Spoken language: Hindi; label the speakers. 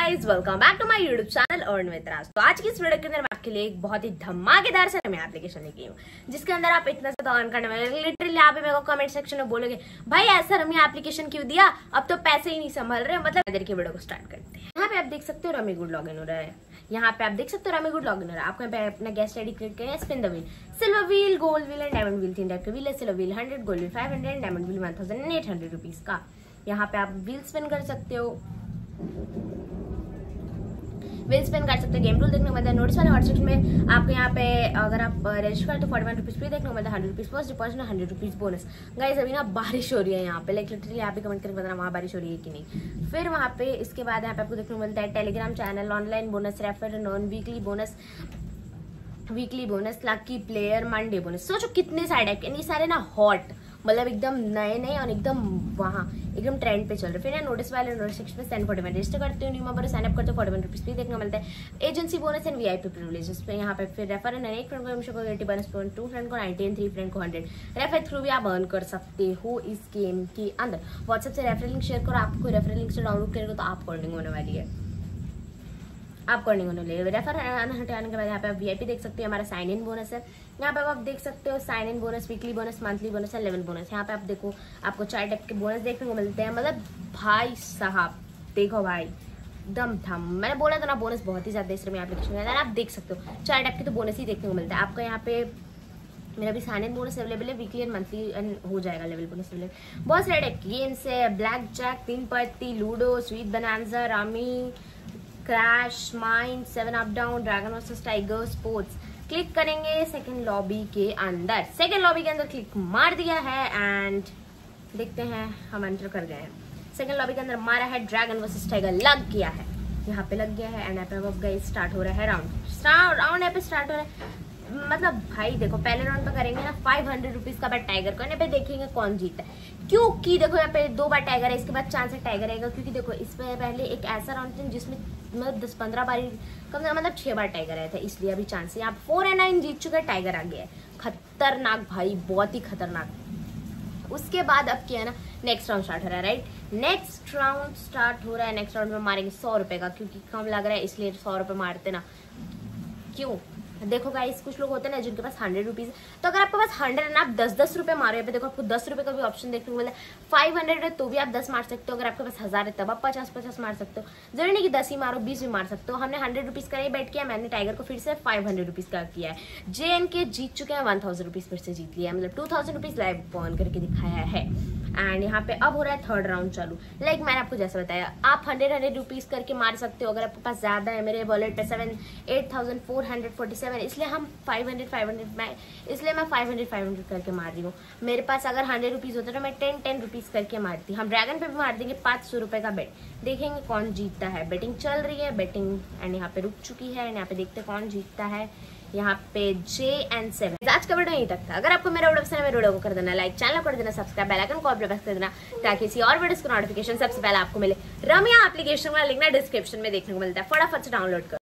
Speaker 1: Guys, welcome back to my YouTube channel earn with Raj. तो आज की इस वीडियो के अंदर मैं आपके लिए एक बहुत ही धमाकेदार से रमी एप्लीकेशन लेके आई हूँ, जिसके अंदर आप इतना ज्यादा अर्न करने वाले। लिटरली आप मेरे को कमेंट सेक्शन में बोलोगे भाई ऐसा रमी एप्लीकेशन क्यों दिया, अब तो पैसे ही नहीं संभल रहे। मतलब इधर की वीडियो को स्टार्ट करते हैं। यहाँ पे आप देख सकते हो रमी गुड लॉगिन हो रहा है। यहाँ पे आप देख सकते हो रमी गुड लॉगिन हो रहा है। आपको यहाँ पे अपना गेस्ट आईडी क्लिक करें, spin the wheel, silver wheel, gold wheel and diamond wheel, 3 type के व्हील है। Silver wheel 100, gold wheel 500 and diamond wheel 1800 rupees का। यहाँ पे आप व्हील स्पिन कर सकते हो, व्हील स्पिन कर सकते हो। गेम रूल देखने को मिलता है। नोट्स वाले व्हाट्सएप में आपको यहाँ पे अगर आप रजिस्टर करें तो 41 रुपीज फ्री देखने को मिलता है। 100 rupees first deposit, 100 rupees bonus. Guys अभी ना बारिश हो रही है यहाँ पे, लाइक लिटरली आप भी कमेंट करके बताना वहाँ बारिश हो रही है कि नहीं। फिर वहाँ पे इसके बाद यहाँ पे आपको देखने को मिलता है Telegram channel, online bonus, refer, non weekly bonus, lucky player, Monday bonus. सोचो कितने सारे टाइप के, सारे ना हॉट, मतलब एकदम नए नए और एकदम वहाँ एकदम ट्रेंड पे चल रहे। फिर ना नोटिस वाले नोटिफिकेशन में 1041 रजिस्टर करते हो, न्यू मेंबर साइन अप करते हो, 41 रुपीज भी देखने को मिलता है। Agency bonus and VIP privileges पे यहाँ पे फिर रेफर है, एक फ्रेंड को 80 बोनस, 2 फ्रेंड को 90 एंड 3 फ्रेंड को 100। रेफर थ्रू भी आप अर्न कर सकते हो इस गेम के अंदर। व्हाट्सएप से रेफर लिंक शेयर करो, आपको रेफर लिंक से डाउनलोड करेगा तो आपको अर्निंग होने वाली है। आपको अर्निंग होने लगे। रेफर हटाने के बाद यहाँ पे आप वीआईपी देख सकते हो, हमारा साइन इन बोनस है। यहाँ पे आप देख सकते हो sign in bonus, weekly bonus, monthly bonus है, लेवल बोनस। यहाँ पे आप देखो आपको 4 टाइप के बोनस देखने को मिलते हैं। मतलब भाई साहब देखो भाई दम थम, मैंने बोला था ना बोनस बहुत ही ज्यादा इस रमी एप्लीकेशन में। आप देख सकते हो 4 टाइप के तो बोनस ही देखने को मिलता है आपको। यहाँ पे मेरा भी साइन इन बोनस अवेलेबल है, वीकली एंड मंथली हो जाएगा लेवल बोनस अवेलेबल। बहुत सारे टाइप के गेम्स है, ब्लैक जैक, 3 पत्ती, ludo, sweet bonanza, rummy, crash, mind, 7 up down, dragon versus tiger, sports. Click करेंगे सेकंड लॉबी के अंदर। सेकंड लॉबी के अंदर क्लिक मार दिया है एंड देखते हैं हम एंटर कर गए हैं। सेकंड लॉबी के अंदर मारा है, ड्रैगन वर्सेस टाइगर लग गया है, यहाँ पे लग गया है एंड यहाँ पे अब गाइस स्टार्ट हो रहा है राउंड यहाँ पे स्टार्ट हो रहा है। मतलब भाई देखो पहले राउंड पे करेंगे ना 500 रुपीज का बैट टाइगर को, यहाँ पे देखेंगे कौन जीता है। क्योंकि देखो यहाँ पे 2 बार टाइगर है, इसके बाद चांस है टाइगर आएगा। क्योंकि देखो इसमें पहले एक ऐसा राउंड था जिसमें मतलब 10-15 बार कम से कम मतलब 6 बार टाइगर आया था, इसलिए अभी चांस है। यहाँ 4 और 9 जीत चुके, टाइगर आ गया है। खतरनाक भाई, बहुत ही खतरनाक। उसके बाद अब क्या है ना, नेक्स्ट राउंड स्टार्ट हो रहा है, राइट। नेक्स्ट राउंड स्टार्ट हो रहा है। नेक्स्ट राउंड में मारेंगे 100 रुपए का, क्योंकि कम लग रहा है इसलिए 100 रुपए मारते ना। क्यों देखो गाइस, कुछ लोग होते हैं ना जिनके पास 100 रुपीज, तो अगर आपके पास 100 है ना, आप 10-10 रुपए मारो। यहाँ पे देखो आपको 10 रुपए का भी ऑप्शन देखने को मिला है। 500 है तो भी आप 10 मार सकते हो। अगर आपके पास 1000 है तब आप 50-50 मार सकते हो। जरूरी नहीं कि 10 ही मारो, 20 भी मार सकते हो। हमने 100 रुपीज का ही बैठ किया, मैंने टाइगर को फिर से 500 रुपीज का किया है। JNK जीत चुके हैं, 1000 रुपीज फिर से जीत लिया है, मतलब 2000 रुपीज लाइव पॉन करके दिखाया है। एंड यहाँ पे अब हो रहा है थर्ड राउंड चालू। लाइक मैंने आपको जैसे बताया, आप 100 रुपीज करके मार सकते हो। अगर आपके पास ज्यादा है, मेरे वॉलेट पे 8,447, इसलिए हम 500 इसलिए मैं 500 करके मार रही हूँ। मेरे पास अगर 100 रुपीज होता तो मैं 10 रुपीज करके मारती। हम ड्रैगन पे भी मार देंगे 500 रुपए का बेट, देखेंगे कौन जीतता है। बेटिंग चल रही है, बेटिंग एंड यहाँ पे रुक चुकी है। यहाँ पे देखते हैं कौन जीतता है। यहाँ पे JN7। आज का वीडियो यहीं तक था। अगर आपको मेरा वीडियो पसंद है, मेरे वीडियो को कर देना लाइक, चैनल कर देना सब्सक्राइब, बेल आइकन को प्रेस कर देना ताकि इसी और वीडियोस का नोटिफिकेशन सबसे पहले आपको मिले। रमिया एप्लीकेशन वाला लिंक ना डिस्क्रिप्शन में देखने को मिलता है, फटाफट से डाउनलोड करो।